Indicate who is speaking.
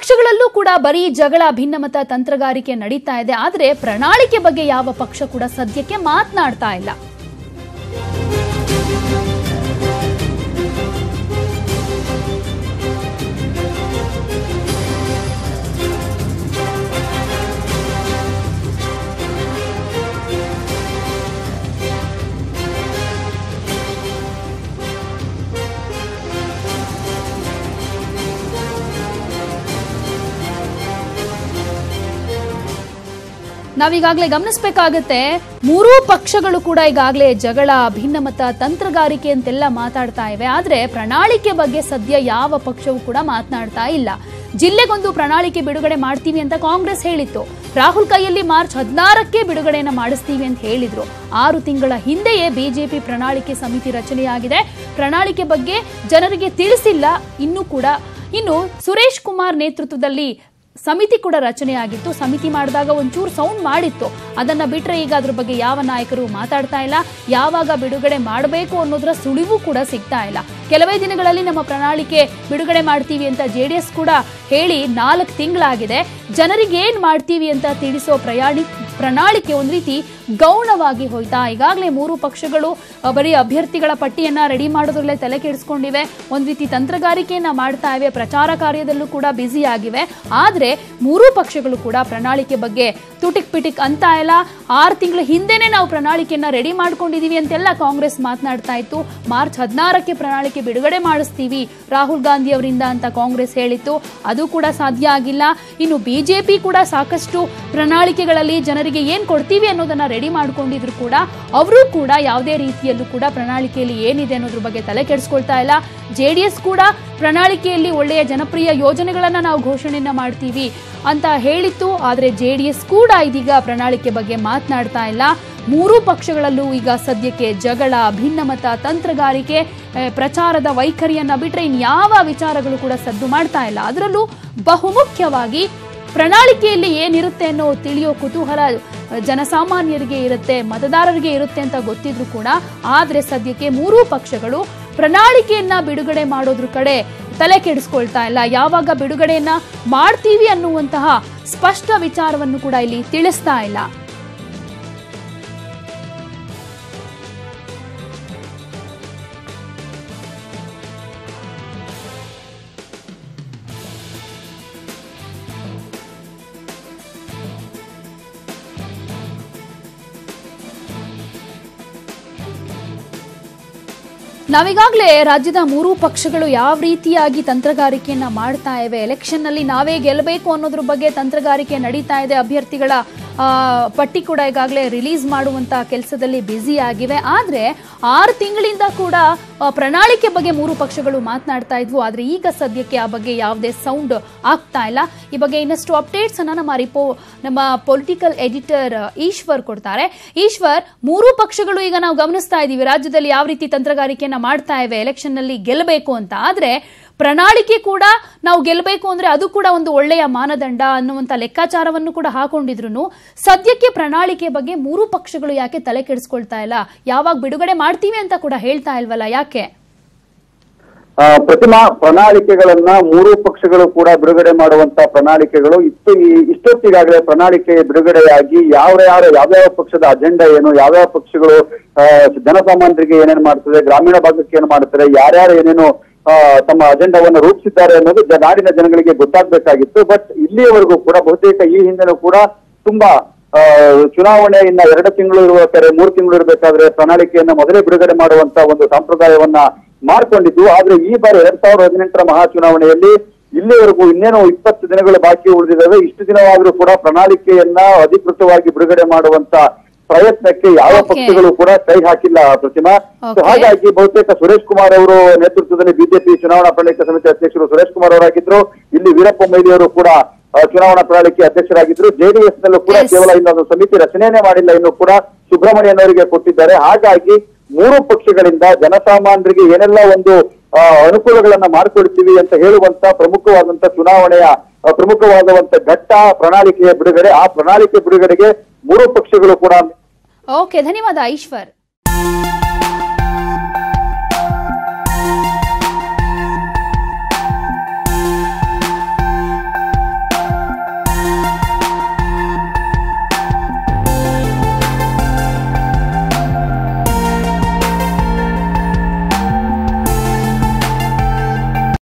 Speaker 1: ಪಕ್ಷಗಳಲ್ಲೂ ಕೂಡ ಬರೀ ಜಗಳ ಭಿನ್ನಮತ ತಂತ್ರಗಾರಿಕೆ ನಡೀತಾ ಇದೆ. ಆದರೆ ಪ್ರಣಾಳಿಕೆ ಬಗ್ಗೆ ಯಾವ ಪಕ್ಷ ಕೂಡ ಸದ್ಯಕ್ಕೆ ಮಾತನಾಡ್ತಾ ಇಲ್ಲ. ನಾವೀಗಾಗಲೇ ಗಮನಿಸಬೇಕಾಗುತ್ತೆ, ಮೂರೂ ಪಕ್ಷಗಳು ಕೂಡ ಈಗಾಗಲೇ ಜಗಳ ಭಿನ್ನಮತ ತಂತ್ರಗಾರಿಕೆ ಅಂತೆಲ್ಲ ಮಾತಾಡ್ತಾ ಇವೆ. ಆದ್ರೆ ಪ್ರಣಾಳಿಕೆ ಬಗ್ಗೆ ಸದ್ಯ ಯಾವ ಪಕ್ಷವೂ ಕೂಡ ಮಾತನಾಡ್ತಾ ಇಲ್ಲ. ಜಿಲ್ಲೆಗೊಂದು ಪ್ರಣಾಳಿಕೆ ಬಿಡುಗಡೆ ಮಾಡ್ತೀವಿ ಅಂತ ಕಾಂಗ್ರೆಸ್ ಹೇಳಿತ್ತು. ರಾಹುಲ್ ಕೈಯಲ್ಲಿ ಮಾರ್ಚ್ 16ಕ್ಕೆ ಬಿಡುಗಡೆಯನ್ನ ಮಾಡಿಸ್ತೀವಿ ಅಂತ ಹೇಳಿದ್ರು. 6 ತಿಂಗಳ ಹಿಂದೆಯೇ ಬಿಜೆಪಿ ಪ್ರಣಾಳಿಕೆ ಸಮಿತಿ ರಚನೆಯಾಗಿದೆ. ಪ್ರಣಾಳಿಕೆ ಬಗ್ಗೆ ಜನರಿಗೆ ತಿಳಿಸಿಲ್ಲ ಇನ್ನು ಸುರೇಶ್ ಕುಮಾರ್ ನೇತೃತ್ವದಲ್ಲಿ ಸಮಿತಿ ಕೂಡ ರಚನೆಯಾಗಿತ್ತು. ಸಮಿತಿ ಮಾಡಿದಾಗ ಒಂಚೂರು ಸೌಂಡ್ ಮಾಡಿತ್ತು. ಅದನ್ನ ಬಿಟ್ರೆ ಈಗ ಅದ್ರ ಬಗ್ಗೆ ಯಾವ ನಾಯಕರು ಮಾತಾಡ್ತಾ ಇಲ್ಲ. ಯಾವಾಗ ಬಿಡುಗಡೆ ಮಾಡಬೇಕು ಅನ್ನೋದ್ರ ಸುಳಿವು ಕೂಡ ಸಿಗ್ತಾ ಇಲ್ಲ. ಕೆಲವೇ ದಿನಗಳಲ್ಲಿ ನಮ್ಮ ಪ್ರಣಾಳಿಕೆ ಬಿಡುಗಡೆ ಮಾಡ್ತೀವಿ ಅಂತ JDS ಕೂಡ ಹೇಳಿ 4 ತಿಂಗಳಾಗಿದೆ. ಜನರಿಗೆ ಏನ್ ಮಾಡ್ತೀವಿ ಅಂತ ತಿಳಿಸೋ ಪ್ರಣಾಳಿಕೆ ಒಂದ್ ರೀತಿ ಗೌಣವಾಗಿ ಹೋಯ್ತಾ. ಈಗಾಗಲೇ 3 ಪಕ್ಷಗಳು ಬರೀ ಅಭ್ಯರ್ಥಿಗಳ ಪಟ್ಟಿಯನ್ನ ರೆಡಿ ಮಾಡೋದ್ರಲ್ಲೇ ತಲೆ ಕೆಡಿಸ್ಕೊಂಡಿವೆ. ಒಂದ್ ರೀತಿ ತಂತ್ರಗಾರಿಕೆಯನ್ನ ಮಾಡ್ತಾ ಇವೆ. ಪ್ರಚಾರ ಕಾರ್ಯದಲ್ಲೂ ಕೂಡ ಬ್ಯುಸಿ ಆಗಿವೆ. ಆದ್ರೆ 3 ಪಕ್ಷಗಳು ಕೂಡ ಪ್ರಣಾಳಿಕೆ ಬಗ್ಗೆ ತುಟಿಕ್ ಪಿಟಿಕ್ ಅಂತ ಇಲ್ಲ. 6 ತಿಂಗಳ ಹಿಂದೆನೆ ನಾವು ಪ್ರಣಾಳಿಕೆಯನ್ನ ರೆಡಿ ಮಾಡ್ಕೊಂಡಿದೀವಿ ಅಂತೆಲ್ಲ ಕಾಂಗ್ರೆಸ್ ಮಾತನಾಡ್ತಾ ಇತ್ತು. ಮಾರ್ಚ್ 16ಕ್ಕೆ ಪ್ರಣಾಳಿಕೆ ಬಿಡುಗಡೆ ಮಾಡಿಸ್ತೀವಿ ರಾಹುಲ್ ಗಾಂಧಿ ಅವರಿಂದ ಅಂತ ಕಾಂಗ್ರೆಸ್ ಹೇಳಿತ್ತು. ಅದು ಕೂಡ ಸಾಧ್ಯ ಆಗಿಲ್ಲ. ಇನ್ನು ಬಿಜೆಪಿ ಕೂಡ ಸಾಕಷ್ಟು ಪ್ರಣಾಳಿಕೆಗಳಲ್ಲಿ ಜನರಿಗೆ ಏನ್ ಕೊಡ್ತೀವಿ ಅನ್ನೋದನ್ನ ರೆಡಿ ಮಾಡ್ಕೊಂಡಿದ್ರು ಕೂಡ ಅವರು ಕೂಡ ಯಾವುದೇ ರೀತಿಯಲ್ಲೂ ಕೂಡ ಪ್ರಣಾಳಿಕೆಯಲ್ಲಿ ಏನಿದೆ ಅನ್ನೋದ್ರ ಬಗ್ಗೆ ತಲೆ ಕೆಡಿಸ್ಕೊಳ್ತಾ ಇಲ್ಲ. JDS ಕೂಡ ಪ್ರಣಾಳಿಕೆಯಲ್ಲಿ ಒಳ್ಳೆಯ ಜನಪ್ರಿಯ ಯೋಜನೆಗಳನ್ನ ನಾವು ಘೋಷಣೆಯನ್ನ ಮಾಡ್ತೀವಿ ಅಂತ ಹೇಳಿತ್ತು. ಆದ್ರೆ JDS ಕೂಡ ಇದೀಗ ಪ್ರಣಾಳಿಕೆ ಬಗ್ಗೆ ಮಾತನಾಡ್ತಾ ಇಲ್ಲ. 3 ಪಕ್ಷಗಳಲ್ಲೂ ಈಗ ಸದ್ಯಕ್ಕೆ ಜಗಳ, ಭಿನ್ನಮತ, ತಂತ್ರಗಾರಿಕೆ, ಪ್ರಚಾರದ ವೈಖರಿಯನ್ನ ಬಿಟ್ರೆ ಇನ್ಯಾವ ವಿಚಾರಗಳು ಕೂಡ ಸದ್ದು ಮಾಡ್ತಾ ಇಲ್ಲ. ಅದರಲ್ಲೂ ಬಹುಮುಖ್ಯವಾಗಿ ಪ್ರಣಾಳಿಕೆಯಲ್ಲಿ ಏನಿರುತ್ತೆ ಅನ್ನೋ ತಿಳಿಯೋ ಕುತೂಹಲ ಜನಸಾಮಾನ್ಯರಿಗೆ ಇರುತ್ತೆ, ಮತದಾರರಿಗೆ ಇರುತ್ತೆ ಅಂತ ಗೊತ್ತಿದ್ರು ಕೂಡ ಆದ್ರೆ ಸದ್ಯಕ್ಕೆ 3 ಪಕ್ಷಗಳು ಪ್ರಣಾಳಿಕೆಯನ್ನ ಬಿಡುಗಡೆ ಮಾಡೋದ್ರ ಕಡೆ ತಲೆ ಕೆಡಿಸ್ಕೊಳ್ತಾ ಇಲ್ಲ. ಯಾವಾಗ ಬಿಡುಗಡೆಯನ್ನ ಮಾಡ್ತೀವಿ ಅನ್ನುವಂತಹ ಸ್ಪಷ್ಟ ವಿಚಾರವನ್ನು ಕೂಡ ಇಲ್ಲಿ ತಿಳಿಸ್ತಾ ಇಲ್ಲ. ನಾವೀಗಾಗಲೇ ರಾಜ್ಯದ 3 ಪಕ್ಷಗಳು ಯಾವ ರೀತಿಯಾಗಿ ತಂತ್ರಗಾರಿಕೆಯನ್ನ ಮಾಡ್ತಾ ಇವೆ, ಎಲೆಕ್ಷನ್ ನಲ್ಲಿ ನಾವೇ ಗೆಲ್ಲಬೇಕು ಅನ್ನೋದ್ರ ಬಗ್ಗೆ ತಂತ್ರಗಾರಿಕೆ ನಡೀತಾ ಇದೆ. ಅಭ್ಯರ್ಥಿಗಳ ಪಟ್ಟಿ ಕೂಡ ಈಗಾಗಲೇ ರಿಲೀಸ್ ಮಾಡುವಂತ ಕೆಲಸದಲ್ಲಿ ಬ್ಯುಸಿ ಆಗಿವೆ. ಆದ್ರೆ 6 ತಿಂಗಳಿಂದ ಕೂಡ ಪ್ರಣಾಳಿಕೆ ಬಗ್ಗೆ 3 ಪಕ್ಷಗಳು ಮಾತನಾಡ್ತಾ ಇದ್ವು. ಆದ್ರೆ ಈಗ ಸದ್ಯಕ್ಕೆ ಆ ಬಗ್ಗೆ ಯಾವುದೇ ಸೌಂಡ್ ಆಗ್ತಾ ಇಲ್ಲ. ಈ ಬಗ್ಗೆ ಇನ್ನಷ್ಟು ಅಪ್ಡೇಟ್ಸ್ ಅನ್ನ ನಮ್ಮ ಪೊಲಿಟಿಕಲ್ ಎಡಿಟರ್ ಈಶ್ವರ್ ಕೊಡ್ತಾರೆ. ಈಶ್ವರ್, 3 ಪಕ್ಷಗಳು ಈಗ ನಾವು ಗಮನಿಸ್ತಾ ಇದೀವಿ ರಾಜ್ಯದಲ್ಲಿ ಯಾವ ರೀತಿ ತಂತ್ರಗಾರಿಕೆಯನ್ನ ಮಾಡ್ತಾ ಇವೆ ಎಲೆಕ್ಷನ್ ನಲ್ಲಿ ಗೆಲ್ಲಬೇಕು ಅಂತ. ಆದ್ರೆ ಪ್ರಣಾಳಿಕೆ ಕೂಡ ನಾವು ಗೆಲ್ಲಬೇಕು ಅಂದ್ರೆ ಅದು ಕೂಡ ಒಂದು ಒಳ್ಳೆಯ ಮಾನದಂಡ ಅನ್ನುವಂತ ಲೆಕ್ಕಾಚಾರವನ್ನು ಕೂಡ ಹಾಕೊಂಡಿದ್ರು. ಸದ್ಯಕ್ಕೆ ಪ್ರಣಾಳಿಕೆ ಬಗ್ಗೆ 3 ಪಕ್ಷಗಳು ಯಾಕೆ ತಲೆ ಕೆಡಿಸ್ಕೊಳ್ತಾ ಇಲ್ಲ? ಯಾವಾಗ ಬಿಡುಗಡೆ ಮಾಡ್ತೀವಿ ಅಂತ ಕೂಡ ಹೇಳ್ತಾ ಇಲ್ವಲ್ಲ, ಯಾಕೆ?
Speaker 2: ಪ್ರತಿಮಾ, ಪ್ರಣಾಳಿಕೆಗಳನ್ನ 3 ಪಕ್ಷಗಳು ಕೂಡ ಬಿಡುಗಡೆ ಮಾಡುವಂತ ಪ್ರಣಾಳಿಕೆಗಳು ಇಷ್ಟೊತ್ತಿಗಾಗಲೇ ಪ್ರಣಾಳಿಕೆ ಬಿಡುಗಡೆಯಾಗಿ ಯಾವ್ಯಾವ ಪಕ್ಷದ ಅಜೆಂಡಾ ಏನು, ಯಾವ್ಯಾವ ಪಕ್ಷಗಳು ಜನಸಾಮಾನ್ಯರಿಗೆ ಏನೇನು ಮಾಡ್ತದೆ, ಗ್ರಾಮೀಣ ಭಾಗಕ್ಕೆ ಏನು ಮಾಡ್ತಾರೆ, ಯಾರ್ಯಾರು ಏನೇನು ತಮ್ಮ ಅಜೆಂಡಾವನ್ನು ರೂಪಿಸಿದ್ದಾರೆ ಅನ್ನೋದು ನಾಡಿನ ಜನಗಳಿಗೆ ಗೊತ್ತಾಗಬೇಕಾಗಿತ್ತು. ಬಟ್ ಇಲ್ಲಿಯವರೆಗೂ ಕೂಡ ಬಹುತೇಕ ಈ ಹಿಂದೆನೂ ಕೂಡ ತುಂಬಾ ಚುನಾವಣೆ ಇನ್ನ 2 ತಿಂಗಳು ಇರಬೇಕಾದ್ರೆ 3 ತಿಂಗಳು ಇರಬೇಕಾದ್ರೆ ಪ್ರಣಾಳಿಕೆಯನ್ನ ಮೊದಲೇ ಬಿಡುಗಡೆ ಮಾಡುವಂತ ಒಂದು ಸಂಪ್ರದಾಯವನ್ನ ಮಾಡ್ಕೊಂಡಿದ್ದು. ಆದ್ರೆ ಈ ಬಾರಿ 2018ರ ಮಹಾ ಚುನಾವಣೆಯಲ್ಲಿ ಇಲ್ಲಿವರೆಗೂ ಇನ್ನೇನು 20 ದಿನಗಳು ಬಾಕಿ ಉಳಿದಿದ್ದಾವೆ. ಇಷ್ಟು ದಿನವಾದ್ರೂ ಕೂಡ ಪ್ರಣಾಳಿಕೆಯನ್ನ ಅಧಿಕೃತವಾಗಿ ಬಿಡುಗಡೆ ಮಾಡುವಂತ ಪ್ರಯತ್ನಕ್ಕೆ ಯಾವ ಪಕ್ಷಗಳು ಕೂಡ ಕೈ ಹಾಕಿಲ್ಲ ಪ್ರತಿಮಾ. ಹಾಗಾಗಿ ಬಹುತೇಕ ಸುರೇಶ್ ಕುಮಾರ್ ಅವರು ನೇತೃತ್ವದಲ್ಲಿ ಬಿಜೆಪಿ ಚುನಾವಣಾ ಪ್ರಣಾಳಿಕೆ ಸಮಿತಿ ಅಧ್ಯಕ್ಷರು ಸುರೇಶ್ ಕುಮಾರ್ ಅವರಾಗಿದ್ರು. ಇಲ್ಲಿ ವೀರಪ್ಪ ಮೊಯ್ಲಿ ಅವರು ಕೂಡ ಚುನಾವಣಾ ಪ್ರಣಾಳಿಕೆ ಅಧ್ಯಕ್ಷರಾಗಿದ್ರು. JDS ನಲ್ಲೂ ಕೂಡ ಕೇವಲ ಇನ್ನೊಂದು ಸಮಿತಿ ರಚನೆಯೇ ಮಾಡಿಲ್ಲ, ಇನ್ನು ಕೂಡ ಸುಬ್ರಹ್ಮಣ್ಯನವರಿಗೆ ಕೊಟ್ಟಿದ್ದಾರೆ. ಹಾಗಾಗಿ 3 ಪಕ್ಷಗಳಿಂದ ಜನಸಾಮಾನ್ಯರಿಗೆ ಏನೆಲ್ಲ ಒಂದು ಅನುಕೂಲಗಳನ್ನ ಮಾಡಿಕೊಡ್ತೀವಿ ಅಂತ ಹೇಳುವಂತ ಪ್ರಮುಖವಾದಂತ ಚುನಾವಣೆಯ ಪ್ರಮುಖವಾದಂತ ಘಟ್ಟ ಪ್ರಣಾಳಿಕೆಯ ಬಿಡುಗಡೆ. ಆ ಪ್ರಣಾಳಿಕೆ ಬಿಡುಗಡೆಗೆ 3 ಪಕ್ಷಗಳು ಕೂಡ
Speaker 1: ಓಕೆ, ಧನ್ಯವಾದ ಈಶ್ವರ್.